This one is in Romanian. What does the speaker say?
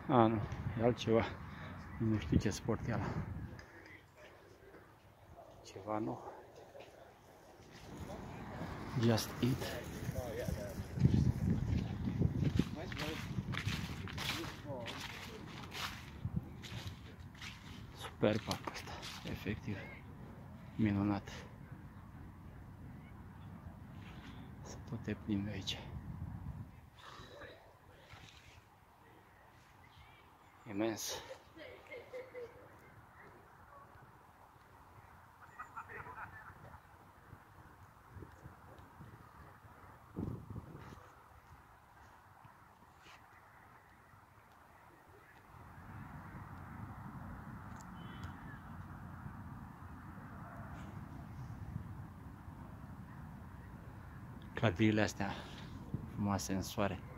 A, nu, e altceva. Nu știu ce sport e ăla. Ceva nou. Just Eat. Super parcul ăsta, efectiv. Minunat. Să tot te plimbi aici. Imens. Clădirile astea frumoase în soare.